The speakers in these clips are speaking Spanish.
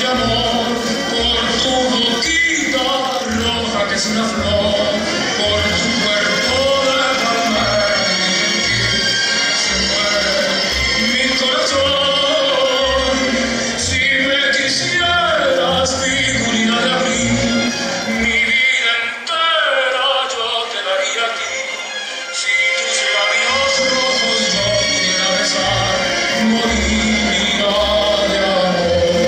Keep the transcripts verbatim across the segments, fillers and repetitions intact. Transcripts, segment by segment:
amor, por tu boquita roja que es una flor, por tu cuerpo de palmera se muere mi corazón. Si me quisieras, figurina de abril, mi vida entera yo te daría a ti. Si tus labios rojos yo pudiera besar, moriría de amor.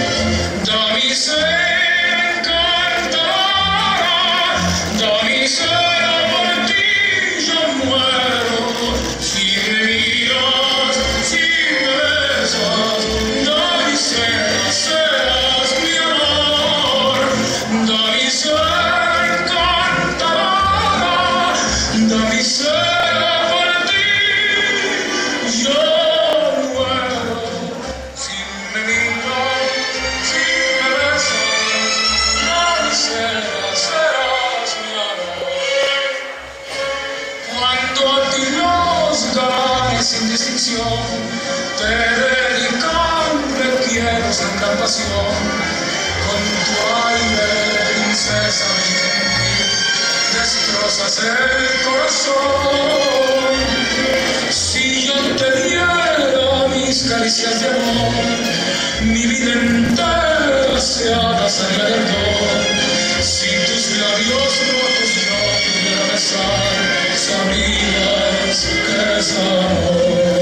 Damisela encantada, damisela por ti yo muero. Si me miras, si me besas, damisela serás mi amor. Damisela encantada, damisela por ti yo muero. Si me miras, si me besas, damisela serás mi amor. Cuando a ti los galanes sin distinción te dedican requiero sin gran pasión, con tu aire princesa gentil destrozas el corazón. Si yo te diera mis caricias de amor, mi vida entera se abrazaría de ardor. Si tus labios rojos yo pudiera besar, sabrías que es amor.